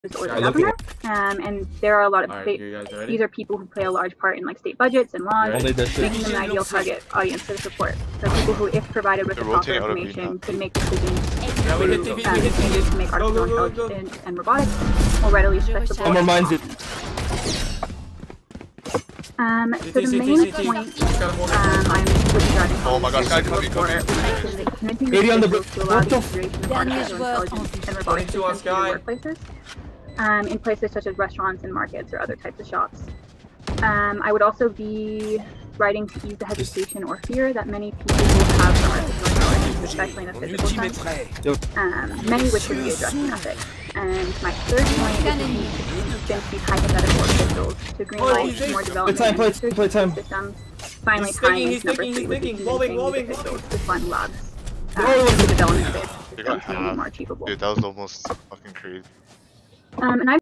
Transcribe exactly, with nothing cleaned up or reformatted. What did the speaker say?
or the governor, um, and there are a lot of right, they, these are people who play a large part in like state budgets and laws, making them an ideal target audience to support. So people who, if provided with the proper information, could make decisions through um, changes to make artificial intelligence and robotics more readily accessible. Um, so the main point um, I'm regarding oh my gosh, guys, come for is convincing individuals to allow the integration of artificial intelligence and robotics systems into workplaces, um, in places such as restaurants and markets or other types of shops. Um, I would also be writing to ease the hesitation or fear that many people will have from artificial intelligence, especially in a physical sense, um, many which would be addressed in ethics. And my third point is to convince these hypothetical officials to greenlight more development in research systems, finally tying into number three with convincing these officials to fund labs uh, to development of systems to be more achievable. Dude, that was almost fucking crazy. Um, and I've